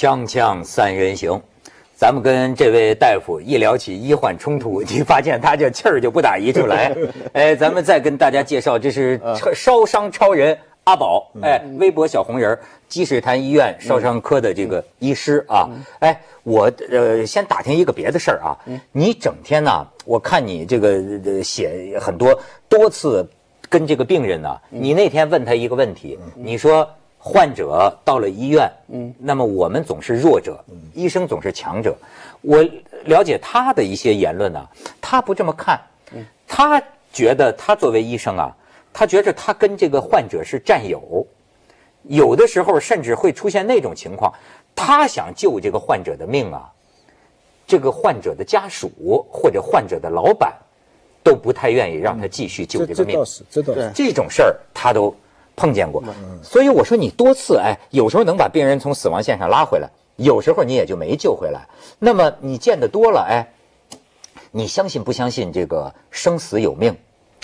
锵锵三人行，咱们跟这位大夫一聊起医患冲突，你发现他这气儿就不打一处来。哎，咱们再跟大家介绍，这是烧伤超人阿宝，哎，微博小红人，积水潭医院烧伤科的这个医师啊。哎，我先打听一个别的事儿啊，你整天呢，我看你这个写很多次跟这个病人呢，你那天问他一个问题，你说。患者到了医院，那么我们总是弱者，医生总是强者。我了解他的一些言论呢，他不这么看，他觉得他作为医生啊，他觉着他跟这个患者是战友，有的时候甚至会出现那种情况，他想救这个患者的命啊，这个患者的家属或者患者的老板都不太愿意让他继续救这个命。 这倒是， 这种事儿他都碰见过，所以我说你多次有时候能把病人从死亡线上拉回来，有时候你也就没救回来。那么你见得多了，你相信不相信这个生死有命？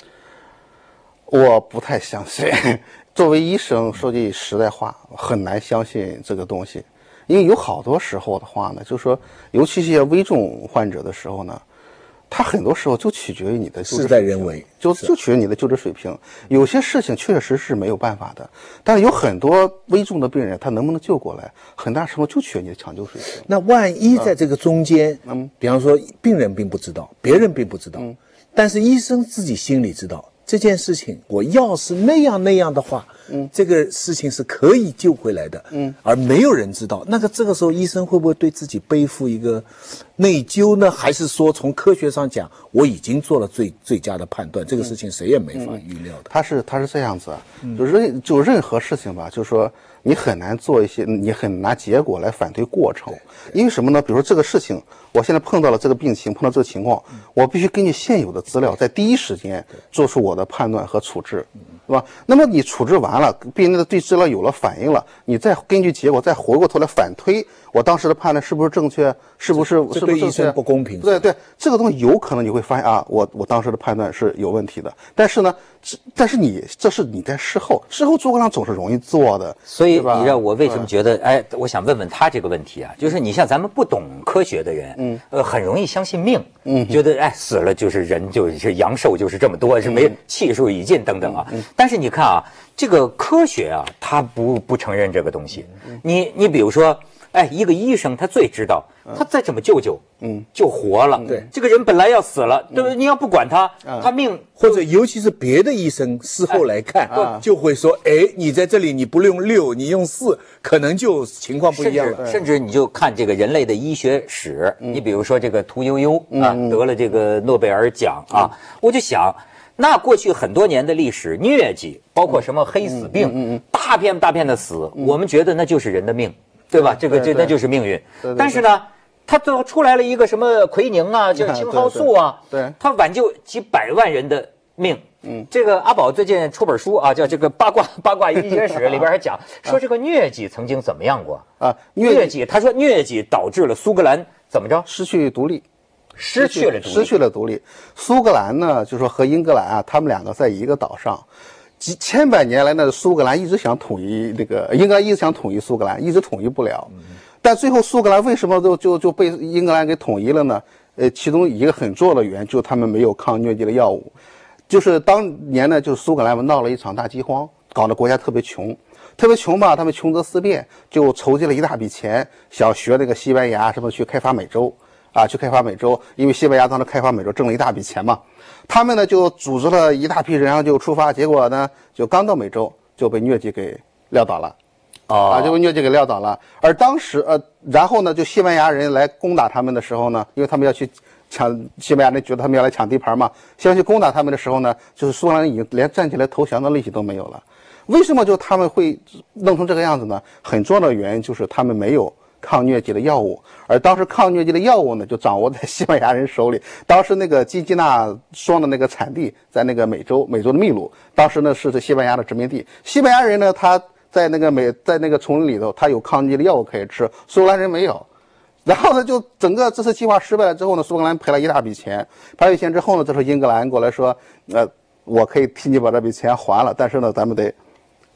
我不太相信。作为医生，说句实在话，很难相信这个东西，因为有好多时候的话呢，就是说，尤其是一些危重患者的时候呢。它很多时候就取决于你的救治水平， 事在人为， 就取决于你的救治水平。有些事情确实是没有办法的，但是有很多危重的病人，他能不能救过来，很大程度就取决于你的抢救水平。 那万一在这个中间，比方说病人并不知道，别人并不知道，但是医生自己心里知道这件事情，我要是那样的话，这个事情是可以救回来的，而没有人知道，这个时候医生会不会对自己背负一个内疚呢？还是说从科学上讲，我已经做了最佳的判断，这个事情谁也没法预料的。 他是这样子，就任何事情吧，就是说你很难做一些，你很难结果来反对过程，因为什么呢？比如说这个事情，我现在碰到了这个病情，碰到这个情况，我必须根据现有的资料，在第一时间做出我的判断和处置，是吧？那么你处置完了，病人对治疗有了反应了，你再根据结果再回过头来反推，我当时的判断是不是正确？是不是这对医生不公平？ 对，这个东西有可能你会发现啊，我当时的判断是有问题的，但是这是你在事后诸葛亮总是容易做的， 所以你让我为什么觉得我想问问他这个问题啊，就是你像咱们不懂科学的人，很容易相信命，觉得死了就是人就是阳寿就是这么多，是没气数已尽等等啊。但是你看啊，这个科学啊，他不承认这个东西。你比如说。一个医生他最知道，他再怎么救就活了。 对， 这个人本来要死了，对不对？你要不管他，他命或者尤其是别的医生事后来看，就会说，你在这里你不用6，你用4，可能就情况不一样了。 甚至你就看这个人类的医学史，你比如说这个屠呦呦得了这个诺贝尔奖啊，我就想。那过去很多年的历史，疟疾，包括什么黑死病，大片的死，我们觉得那就是人的命。对吧？那就是命运。但是呢，他最后出来了一个什么奎宁啊，就是青蒿素啊， 对， 他挽救几百万人的命。这个阿宝最近出本书啊，叫这个八卦医学史，里边还讲说这个疟疾曾经怎么样过啊？疟疾，他说疟疾导致了苏格兰怎么着？ 失去独立。 失去了独立。苏格兰呢，就说和英格兰啊，他们两个在一个岛上。几千百年来呢，苏格兰一直想统一英格兰一直想统一苏格兰，一直统一不了。但最后苏格兰为什么就被英格兰给统一了呢？其中一个很重要的原因就是他们没有抗疟疾的药物。就是当年呢，就是苏格兰闹了一场大饥荒，搞得国家特别穷吧，他们穷则思变，就筹集了一大笔钱，想学那个西班牙什么去开发美洲。因为西班牙当时开发美洲挣了一大笔钱嘛，他们呢就组织了一大批人，然后就出发，结果呢就刚到美洲就被疟疾给撂倒了，就被疟疾给撂倒了。而当时然后呢就西班牙人来攻打他们的时候呢，因为他们要去抢，西班牙人觉得他们要来抢地盘嘛，想去攻打他们的时候呢，就是苏格兰人已经连站起来投降的力气都没有了。为什么就他们会弄成这个样子呢？很重要的原因就是他们没有抗疟疾的药物，而当时抗疟疾的药物呢，就掌握在西班牙人手里。当时那个基基纳霜的那个产地在那个美洲的秘鲁，当时呢是西班牙的殖民地。西班牙人呢，他在那个丛林里头，他有抗疟疾的药物可以吃，苏格兰人没有。然后呢，就整个这次计划失败了之后呢，苏格兰赔了一大笔钱，赔了钱之后呢，这时候英格兰过来说，我可以替你把这笔钱还了，但是呢，咱们得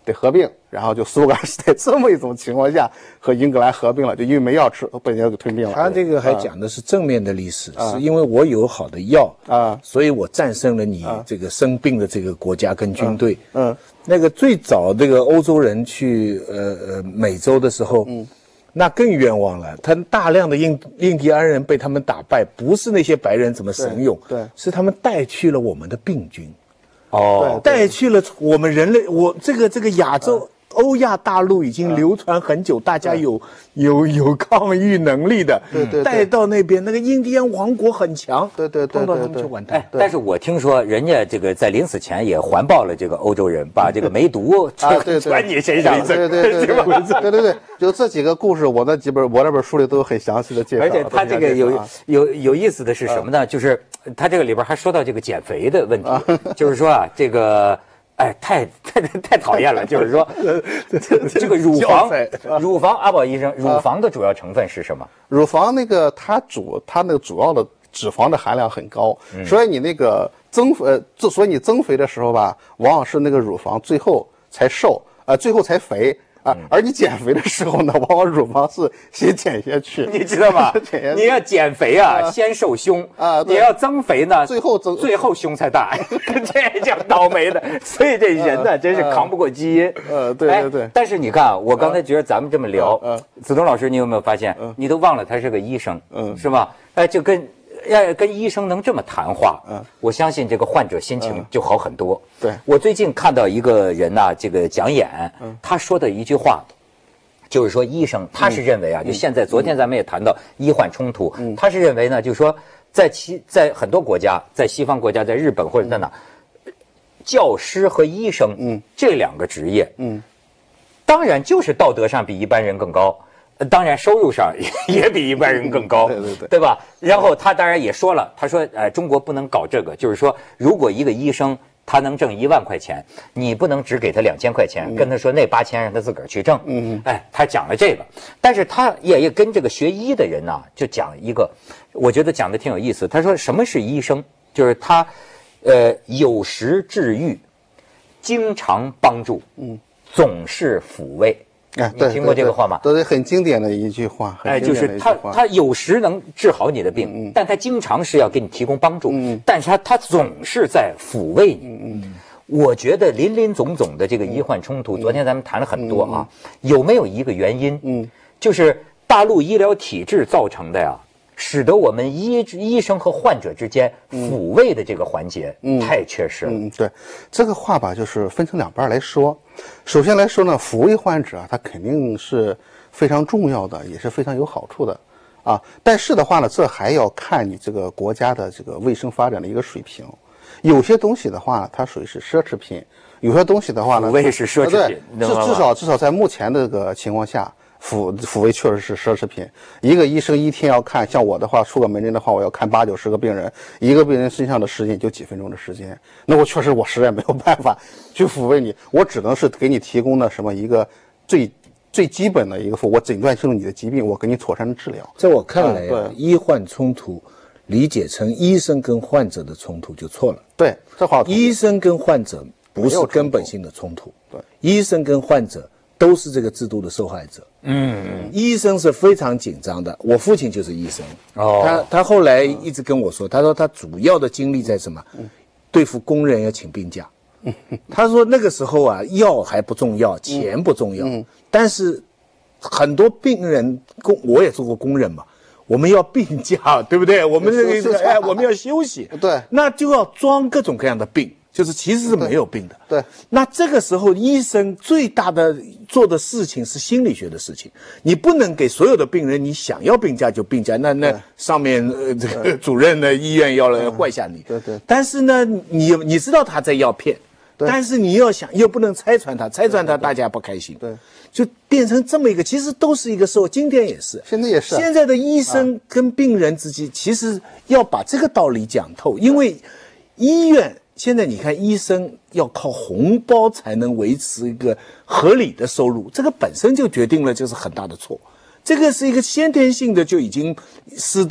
得合并，然后就苏格兰是在这么一种情况下和英格兰合并了，就因为没药吃，被人家给吞并了。 他这个还讲的是正面的历史，是因为我有好的药所以我战胜了你这个生病的这个国家跟军队。那个最早这个欧洲人去美洲的时候，那更冤枉了。他大量的印第安人被他们打败，不是那些白人怎么神勇， 对， 是他们带去了我们的病菌。 对带去了我们人类，这个亚洲。欧亚大陆已经流传很久，大家有抗御能力的，带到那边，那个印第安王国很强，碰到他们就完蛋。 但是我听说人家这个在临死前也环抱了这个欧洲人，把这个梅毒传你身上， 对，就这几个故事，我那本书里都有很详细的介绍。 而且他这个有意思的是什么呢？就是他这个里边还说到这个减肥的问题，就是说啊，这个。太讨厌了！就是说，这个乳房，阿宝医生，乳房的主要成分是什么？ 乳房那个它那个主要的脂肪的含量很高，所以你那个所以你增肥的时候吧，往往是那个乳房最后才瘦，最后才肥。而你减肥的时候呢，往往乳房是先减下去， 你知道吗？你要减肥先瘦胸你要增肥呢，最后胸才大，这叫倒霉的。所以这人呢，真是扛不过基因。 对。 但是你看，我刚才觉得咱们这么聊，子东老师，你有没有发现，你都忘了他是个医生，是吧？就跟医生能这么谈话，我相信这个患者心情就好很多。 对， 我最近看到一个人呐，这个讲演，他说的一句话，就是说医生他是认为就现在昨天咱们也谈到医患冲突，他是认为呢，就是说在很多国家，在西方国家，在日本或者在哪，教师和医生这两个职业，当然就是道德上比一般人更高。当然，收入上也比一般人更高，对吧？然后他当然也说了，他说，中国不能搞这个，就是说，如果一个医生他能挣1万块钱，你不能只给他2000块钱，跟他说那8000让他自个儿去挣。他讲了这个，但是他也跟这个学医的人呢，就讲一个，我觉得讲的挺有意思。他说什么是医生？就是他，有时治愈，经常帮助，总是抚慰。你听过这个话吗？ 对，很经典的一句话。 就是他有时能治好你的病，但他经常是要给你提供帮助，但是他总是在抚慰你。我觉得林林总总的这个医患冲突，昨天咱们谈了很多有没有一个原因？就是大陆医疗体制造成的呀，使得我们医生和患者之间抚慰的这个环节太缺失了。 对，这个话吧，就是分成两半来说。首先来说呢，抚慰患者他肯定是非常重要的，也是非常有好处的但是的话呢，这还要看你这个国家的这个卫生发展的一个水平。有些东西的话呢，它属于是奢侈品；有些东西的话呢， 抚慰是奢侈品。 至少在目前的这个情况下，抚慰确实是奢侈品。一个医生一天要看，像我的话，出个门诊的话，我要看80-90个病人，一个病人身上的时间就几分钟的时间，那我实在没有办法去抚慰你，我只能是给你提供的什么一个最基本的一个服务，我诊断清楚你的疾病，我给你妥善的治疗。 在我看来医患冲突理解成医生跟患者的冲突就错了。 对，这话医生跟患者不是根本性的冲突。对，医生跟患者都是这个制度的受害者。医生是非常紧张的。我父亲就是医生。他后来一直跟我说，他说他主要的精力在什么？对付工人要请病假。他说那个时候药还不重要，钱不重要，但是很多病人我也做过工人嘛，我们要病假，对不对？我们我们要休息， 对， 那就要装各种各样的病，就是其实是没有病的。 对， 那这个时候医生最大的做的事情是心理学的事情，你不能给所有的病人你想要病假就病假，那上面这个主任的医院要怪下你。 对。 但是呢，你知道他在要骗。但是你要想，又不能拆穿他，大家不开心。 对， 就变成这么一个，其实都是一个受。今天也是， 现在也是。 现在的医生跟病人之间，其实要把这个道理讲透，因为医院现在你看，医生要靠红包才能维持一个合理的收入，这个本身就决定了就是很大的错。这个是一个先天性的，就已经使得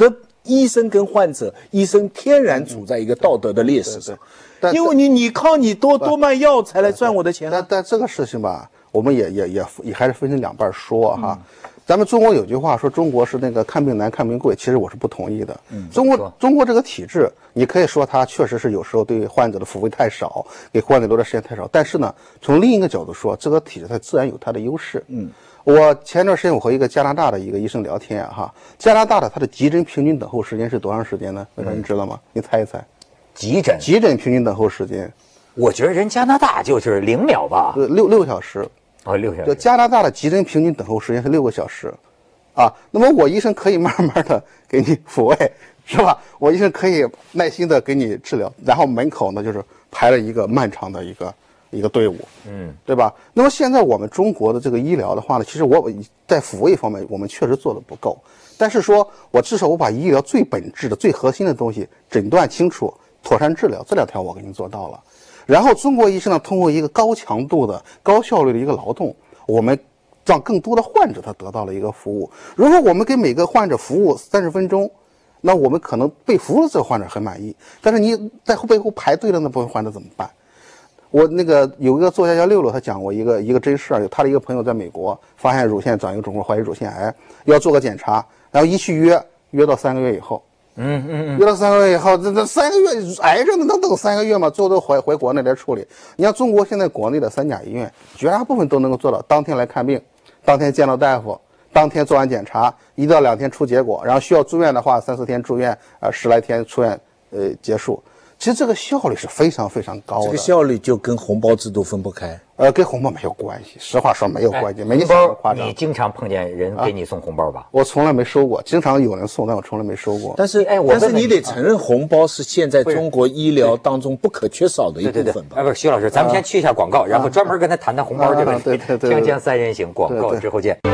医生跟患者，医生天然处在一个道德的劣势上，因为你靠你多卖药才来赚我的钱。 但这个事情吧，我们也还是分成两半说哈。咱们中国有句话说中国是那个看病难看病贵，其实我是不同意的。中国这个体制，你可以说它确实是有时候对患者的服务太少，给患者留的时间太少。但是呢，从另一个角度说，这个体制它自然有它的优势。我前段时间我和一个加拿大的一个医生聊天哈，加拿大的他的急诊平均等候时间是多长时间呢？伟少你知道吗？你猜一猜。 急诊平均等候时间， 我觉得人加拿大就是0秒吧 ，6个小时。 6小时。 就加拿大的急诊平均等候时间是6个小时，啊，那么我医生可以慢慢的给你抚慰，是吧？我医生可以耐心的给你治疗，然后门口呢就是排了一个漫长的一个队伍，对吧？那么现在我们中国的这个医疗的话呢，其实我在抚慰方面我们确实做的不够，但是说我至少我把医疗最本质的、最核心的东西诊断清楚、妥善治疗这2条我给您做到了。然后中国医生呢，通过一个高强度的、高效率的一个劳动，我们让更多的患者他得到了一个服务。如果我们给每个患者服务30分钟，那我们可能被服务的这个患者很满意，但是你在背后排队的那部分患者怎么办？我那个有一个作家叫六六，他讲过一个真事儿，他的一个朋友在美国发现乳腺长一个肿瘤，怀疑乳腺癌，要做个检查，然后一去约到3个月以后。约到3个月以后，这3个月癌症能等3个月吗？最后都回国内来处理。你像中国现在国内的3甲医院，绝大部分都能够做到当天来看病，当天见到大夫，当天做完检查，1到2天出结果，然后需要住院的话3、4天住院，10来天出院，结束。其实这个效率是非常非常高的。 这个效率就跟红包制度分不开。 跟红包没有关系，实话说没有关系，没你想那么夸张。 你经常碰见人给你送红包吧？ 我从来没收过，经常有人送，但我从来没收过。 但是你得承认，红包是现在中国医疗当中不可缺少的一部分吧？ 不是，徐老师，咱们先去一下广告，然后专门跟他谈谈红包这个问题。 对， 锵锵三人行，广告之后见。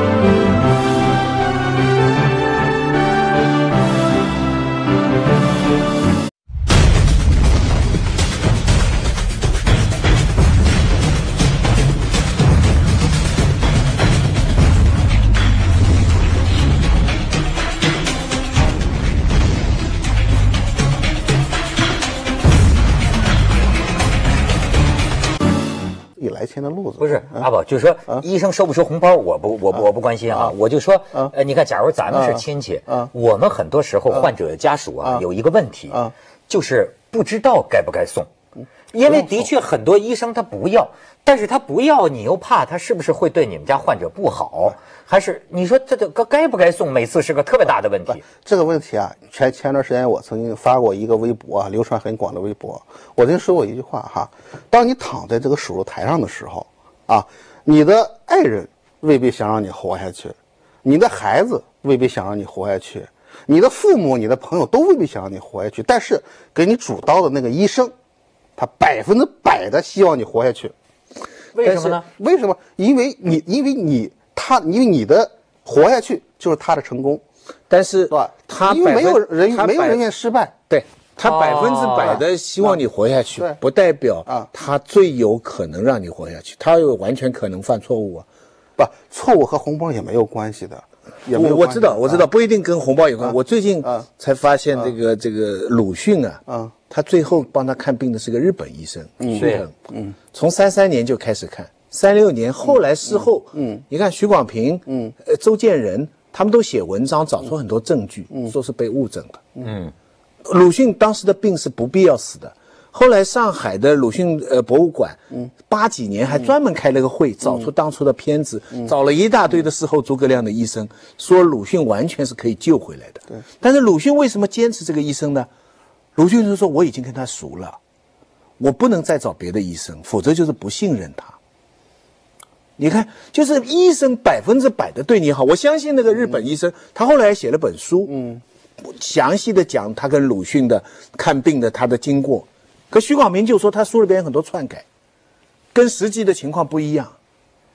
来钱的路子不是阿宝，就是说医生收不收红包，我不关心啊。我就说，你看，假如咱们是亲戚，我们很多时候患者家属啊有一个问题，就是不知道该不该送，因为的确很多医生他不要，但是他不要，你又怕他是不是会对你们家患者不好，还是你说这该不该送，每次是个特别大的问题。 这个问题啊，前段时间我曾经发过一个微博啊，流传很广的微博，我曾经说过一句话哈：当你躺在这个手术台上的时候啊，你的爱人未必想让你活下去，你的孩子未必想让你活下去，你的父母、你的朋友都未必想让你活下去，但是给你主刀的那个医生，他100%的希望你活下去。 为什么呢？ 为什么？因为你的活下去就是他的成功， 但是对吧？ 他因为没有人愿失败， 对他100%的希望你活下去，不代表他最有可能让你活下去，他有完全可能犯错误啊， 不，错误和红包也没有关系的。 我知道，不一定跟红包有关。我最近才发现这个鲁迅啊，他最后帮他看病的是个日本医生，徐腾，从33年就开始看，36年，后来事后，你看徐广平，周建人，他们都写文章找出很多证据，说是被误诊的，鲁迅当时的病是不必要死的。后来上海的鲁迅博物馆，80几年还专门开了个会，找出当初的片子，找了一大堆的事后诸葛亮的医生，说鲁迅完全是可以救回来的。但是鲁迅为什么坚持这个医生呢？鲁迅就说我已经跟他熟了，我不能再找别的医生，否则就是不信任他。你看，就是医生100%的对你好，我相信那个日本医生，他后来还写了本书，详细的讲他跟鲁迅的看病的他的经过。可徐广平就说他书里边有很多篡改，跟实际的情况不一样。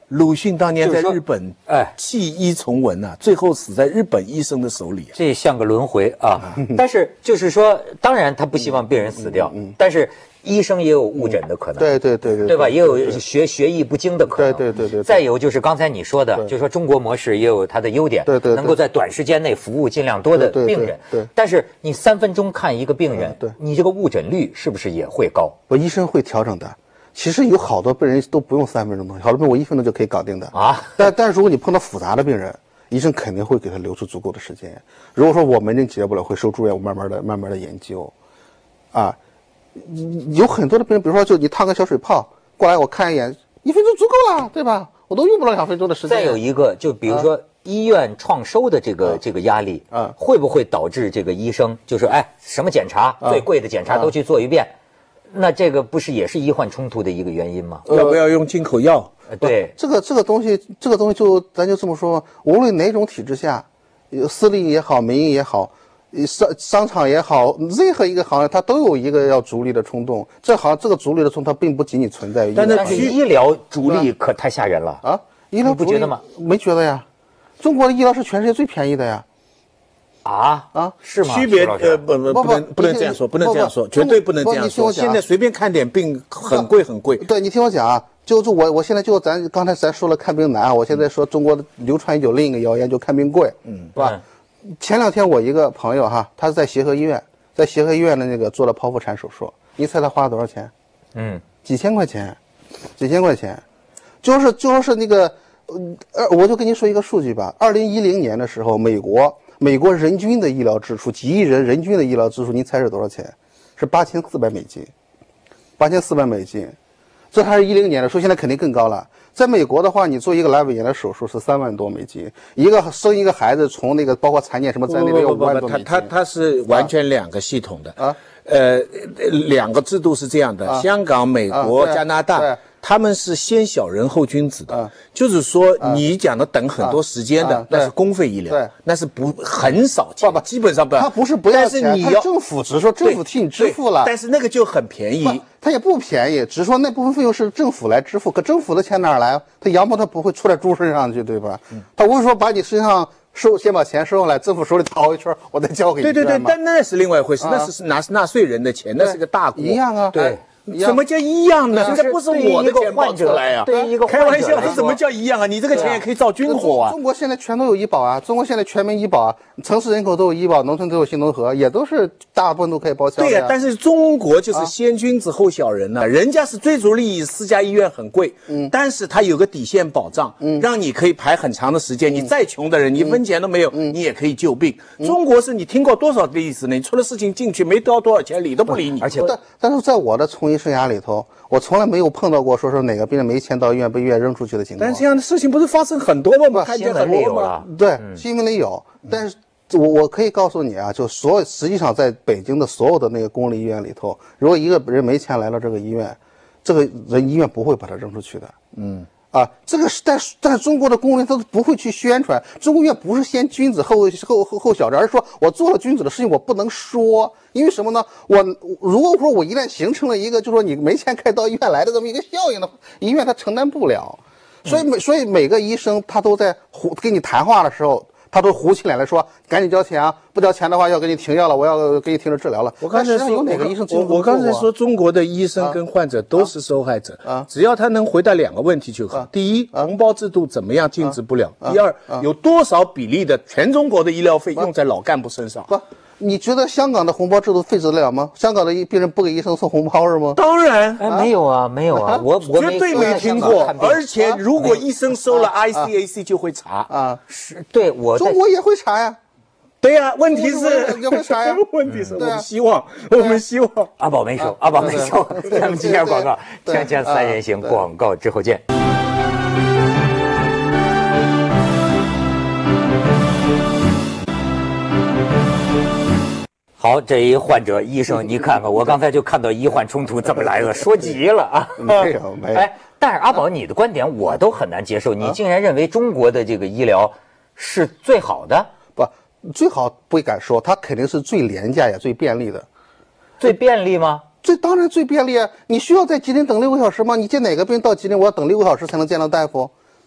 鲁迅当年在就是说日本哎弃医从文啊，最后死在日本医生的手里。 这像个轮回啊。但是就是说，当然他不希望病人死掉，但是医生也有误诊的可能，对吧？也有学艺不精的可能， 对。 再有就是刚才你说的，就是说中国模式也有它的优点， 对， 能够在短时间内服务尽量多的病人。 对。 但是你3分钟看一个病人，你这个误诊率是不是也会高？ 医生会调整的。其实有好多病人都不用3分钟东西，好多病人我1分钟就可以搞定的啊。但是如果你碰到复杂的病人，医生肯定会给他留出足够的时间。如果说我门诊解决不了，会收住院，我慢慢的研究。啊，有很多的病人，比如说就你烫个小水泡过来，我看一眼，1分钟足够了，对吧？我都用不了2分钟的时间。 再有一个，就比如说医院创收的这个压力，会不会导致这个医生就是什么检查最贵的检查都去做一遍？那这个不是也是医患冲突的一个原因吗？ 要不要用进口药？ 对， 这个东西就咱就这么说，无论哪种体制下，私立也好，民营也好，商场也好，任何一个行业它都有一个要逐利的冲动。这个逐利的冲动，它并不仅仅存在于但是医疗逐利可太吓人了啊！ 医疗你不觉得吗？ 没觉得呀，中国的医疗是全世界最便宜的呀。 是吗？ 区别不能这样说，不能这样说，绝对不能这样说。现在随便看点病很贵很贵。 对，你听我讲啊，我现在刚才咱说了看病难啊，我现在说中国流传已久另一个谣言就看病贵，是吧？前2天我一个朋友哈，他是在协和医院，的那个做了剖腹产手术，你猜他花了多少钱？几千块钱，就是那个，我就跟您说一个数据吧，2010年的时候，美国人均的医疗支出，几亿人人均的医疗支出，您猜是多少钱？是8400美金，8400美金，这还是10年的，说现在肯定更高了。在美国的话，你做一个阑尾炎的手术是3万多美金，生一个孩子，从那个包括产检什么在内的有5万多美金。 它是完全2个系统的2个制度是这样的，香港、美国、加拿大。他们是先小人后君子的，就是说你讲的等很多时间的，那是公费医疗，那是很少钱，基本上不要。 他不是不要钱， 但是你要政府只是说政府替你支付了， 但是那个就很便宜。 它也不便宜，只是说那部分费用是政府来支付，可政府的钱哪儿来？他羊毛他不会出在猪身上去，对吧？他不是说把你身上先把钱收上来，政府手里掏一圈，我再交给你。 对，但那是另外一回事，那是纳税人的钱，那是个大国。 一样啊， 对。什么叫一样呢？这不是我的钱报出来呀！开玩笑，这怎么叫一样啊？你这个钱也可以造军火啊！ 中国现在全都有医保啊，中国现在全民医保啊，城市人口都有医保，农村都有新农合，也都是大部分都可以报销的。 对呀，但是中国就是先君子后小人呢，人家是追逐利益，私家医院很贵，但是它有个底线保障，让你可以排很长的时间。你再穷的人，你1分钱都没有，你也可以救病。中国是你听过多少例子呢？你出了事情进去没得多少钱，理都不理你。 而且，但是在我的从医生涯里头，我从来没有碰到过说哪个病人没钱到医院被医院扔出去的情况。 但这样的事情不是发生很多吗？看见很多吗？ 对，新闻里有。但是我可以告诉你啊，就实际上在北京的所有的那个公立医院里头，如果一个人没钱来到这个医院，这个人医院不会把他扔出去的。这个是在中国的公务员他都不会去宣传，中国医院不是先君子后小人，而是说我做了君子的事情我不能说，因为什么呢？如果说我一旦形成了一个就是说你没钱可以到医院来的这么一个效应的话，医院他承担不了，所以每个医生他都在跟你谈话的时候，他都糊起脸来说赶紧交钱啊，不交钱的话要给你停药了，我要给你停止治疗了。 我刚才说有哪个医生我刚才说中国的医生跟患者都是受害者，只要他能回答2个问题就好。第一，红包制度怎么样禁止不了？第二，有多少比例的全中国的医疗费用在老干部身上？ 你觉得香港的红包制度废止得了吗？香港的病人不给医生送红包是吗？ 当然， 没有啊，我绝对没听过。而且如果医生收了 ICAC 就会查是对我中国也会查呀。 对呀，问题是也会查呀。 问题是我们希望阿宝没收，咱们接下广告，锵锵三人行，广告之后见。好，这一患者医生，你看看，我刚才就看到医患冲突怎么来了，说急了啊！ 没有。 但是阿宝，你的观点我都很难接受，你竟然认为中国的这个医疗是最好的？ 不，最好不敢说，它肯定是最廉价也最便利的。 最便利吗？ 这当然最便利啊！你需要在吉林等6个小时吗？你见哪个病人到吉林，我要等6个小时才能见到大夫？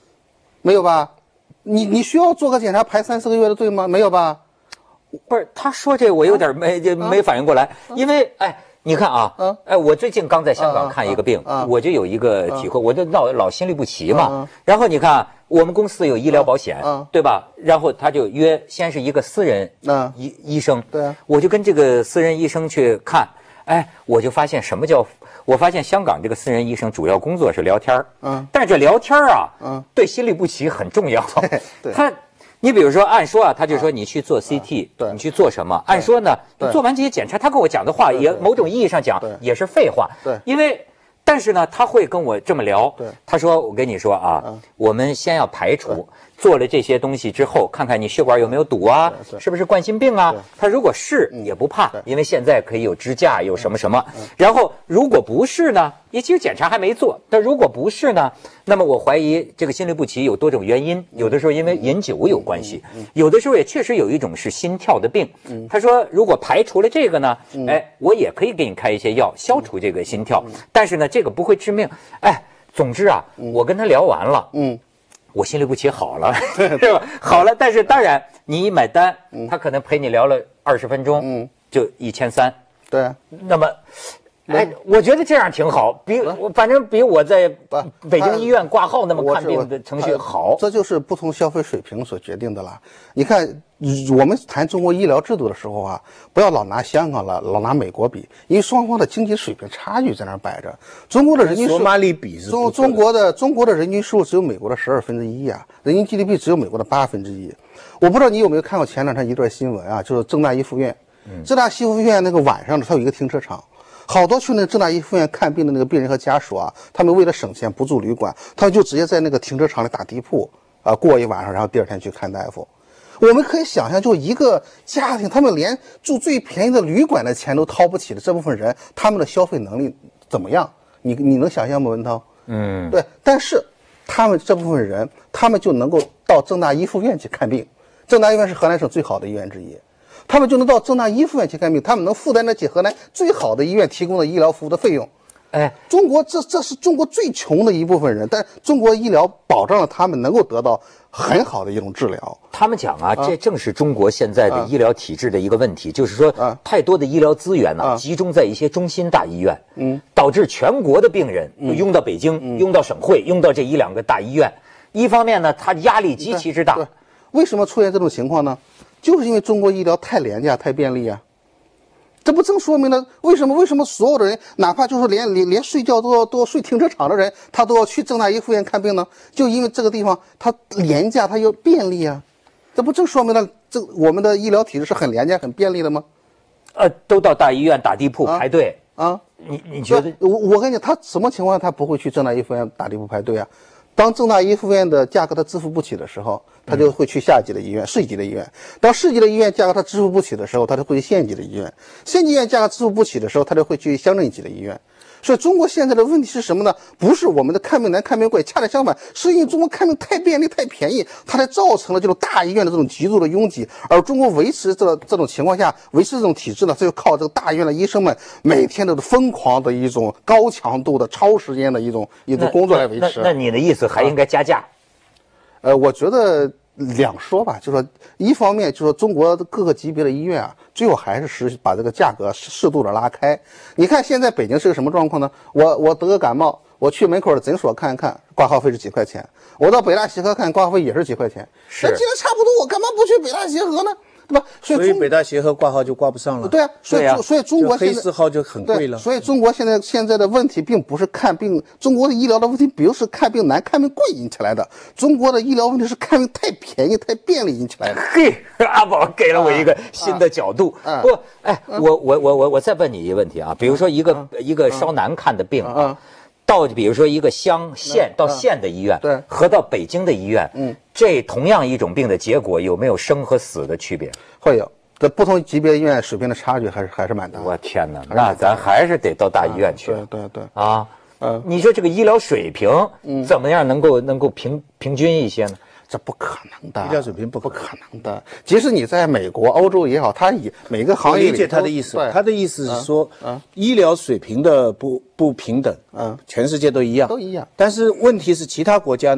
没有吧？你需要做个检查排3-4个月的队吗？没有吧？ 不是，他说这我有点没反应过来，因为你看啊，我最近刚在香港看一个病，我就有一个体会，我就老心律不齐嘛。然后你看，我们公司有医疗保险，对吧？然后他就约，先是一个私人医生， 对， 我就跟这个私人医生去看，我就发现什么叫，我发现香港这个私人医生主要工作是聊天但是这聊天对心律不齐很重要， 对。 你比如说，按说他就说你去做 CT，你去做什么？按说呢，做完这些检查，他跟我讲的话也某种意义上讲也是废话。 对， 因为但是呢，他会跟我这么聊。对，他说我跟你说我们先要排除做了这些东西之后，看看你血管有没有堵啊，是不是冠心病啊？他如果是也不怕，因为现在可以有支架，有什么什么。然后如果不是呢，也其实检查还没做，但如果不是呢，那么我怀疑这个心律不齐有多种原因，有的时候因为饮酒有关系，有的时候也确实有一种是心跳的病。他说如果排除了这个呢，我也可以给你开一些药消除这个心跳，但是呢这个不会致命。总之我跟他聊完了，我心律不齐好了，对吧？好了，但是当然你一买单，他可能陪你聊了20分钟，就1300。 对， 那么。我觉得这样挺好，反正比我在北京医院挂号那么看病的程序好。 这就是不同消费水平所决定的了。你看，我们谈中国医疗制度的时候不要老拿香港了，老拿美国比，因为双方的经济水平差距在那儿摆着。中国的人均索马里比是中国的人均收入只有美国的1/12啊，人均 GDP 只有美国的1/8。我不知道你有没有看过前两天一段新闻就是正大一附院，正大一附院那个晚上它有一个停车场。好多去那个正大一附院看病的那个病人和家属他们为了省钱不住旅馆，他们就直接在那个停车场里打地铺过一晚上，然后第二天去看大夫。我们可以想象，就一个家庭，他们连住最便宜的旅馆的钱都掏不起的这部分人，他们的消费能力怎么样？你能想象吗，文涛？对。但是他们这部分人，他们就能够到正大一附院去看病。正大医院是河南省最好的医院之一。他们就能到正大一附院去看病，他们能负担得起河南最好的医院提供的医疗服务的费用。中国这是中国最穷的一部分人，但中国医疗保障了他们能够得到很好的一种治疗。 他们讲这正是中国现在的医疗体制的一个问题，就是说太多的医疗资源集中在一些中心大医院，导致全国的病人拥到北京，拥到省会，拥到这1-2个大医院。一方面呢，他压力极其之大。 为什么出现这种情况呢？就是因为中国医疗太廉价、太便利这不正说明了为什么所有的人，哪怕就是连睡觉都要睡停车场的人，他都要去正大一附院看病呢？就因为这个地方它廉价，它又便利这不正说明了我们的医疗体制是很廉价、很便利的吗？ 都到大医院打地铺排队你觉得？ 我跟你讲，他什么情况下他不会去正大一附院打地铺排队当正大一附院的价格他支付不起的时候，他就会去下级的医院、市级的医院。当市级的医院价格他支付不起的时候，他就会去县级的医院。县级医院价格支付不起的时候，他就会去乡镇级的医院。所以中国现在的问题是什么呢？不是我们的看病难、看病贵，恰恰相反，是因为中国看病太便利、太便宜，它才造成了这种大医院的这种极度的拥挤。而中国维持这种情况下，维持这种体制呢，这就靠这个大医院的医生们每天都是疯狂的一种高强度的超时间的一种工作来维持。 那你的意思还应该加价？ 我觉得两说吧，就说一方面就说中国各个级别的医院最后还是把这个价格适度的拉开。你看现在北京是个什么状况呢？我得个感冒，我去门口的诊所看一看，挂号费是几块钱；我到北大协和看，挂号费也是几块钱。那既然差不多，我干嘛不去北大协和呢？对吧？ 所以北大协和挂号就挂不上了。 对所以中国黑4号就很贵了。 所以中国现在的问题并不是看病，中国的医疗的问题并不是看病难、看病贵引起来的，中国的医疗问题是看病太便宜、太便利引起来的。 嘿，阿宝给了我一个新的角度。我再问你一个问题比如说一个稍难看的病到比如说一个县到县的医院，和到北京的医院，这同样一种病的结果有没有生和死的区别？ 会有，这不同级别医院水平的差距还是蛮大的。 我天哪，那咱还是得到大医院去。 对你说这个医疗水平怎么样能够平均一些呢？ 这不可能的， 医疗水平不可能的。即使你在美国、欧洲也好，它以每个行业理解他的意思，他的意思是说，医疗水平的不平等，全世界都一样， 都一样。 但是问题是，其他国家呢，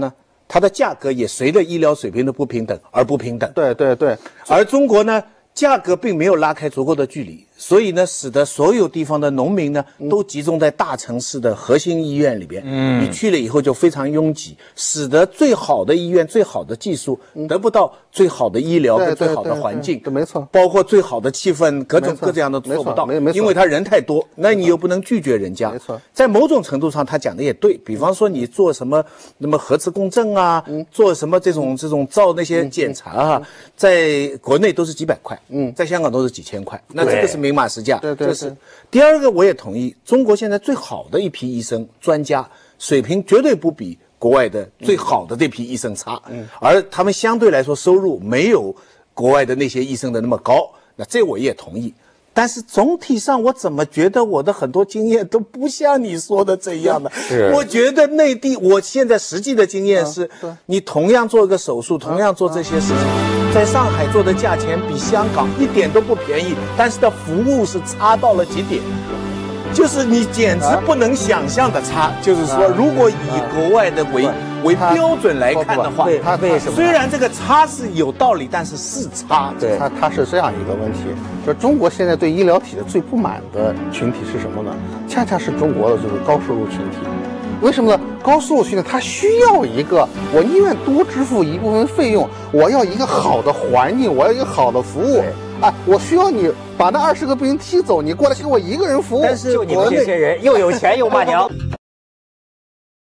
它的价格也随着医疗水平的不平等而不平等。 对对对， 而中国呢，价格并没有拉开足够的距离，所以呢，使得所有地方的农民呢，都集中在大城市的核心医院里边。你去了以后就非常拥挤，使得最好的医院、最好的技术得不到最好的医疗跟最好的环境。 对，没错。 包括最好的气氛，各种各样的做不到，因为他人太多，那你又不能拒绝人家。 没错。 在某种程度上，他讲的也对，比方说你做什么，那么核磁共振啊，做什么这种照那些检查啊，在国内都是几百块。在香港都是几千块，那这个是明码实价。 对对， 这是第二个，我也同意，中国现在最好的一批医生专家水平绝对不比国外的最好的这批医生差，而他们相对来说收入没有国外的那些医生的那么高，那这我也同意。但是总体上，我怎么觉得我的很多经验都不像你说的这样的？我觉得内地，我现在实际的经验是，你同样做一个手术，同样做这些事情，在上海做的价钱比香港一点都不便宜，但是的服务是差到了极点，就是你简直不能想象的差。就是说，如果以国外的为标准来看的话， 他为什么？ 虽然这个差是有道理，但是差。 对，它是这样一个问题，就是中国现在对医疗体制最不满的群体是什么呢？恰恰是中国的就是高收入群体。为什么呢？高收入群体他需要一个，我宁愿多支付一部分费用，我要一个好的环境，我要一个好的服务。啊，我需要你把那20个病人踢走，你过来给我一个人服务。 但是就你们这些人又有钱又骂娘。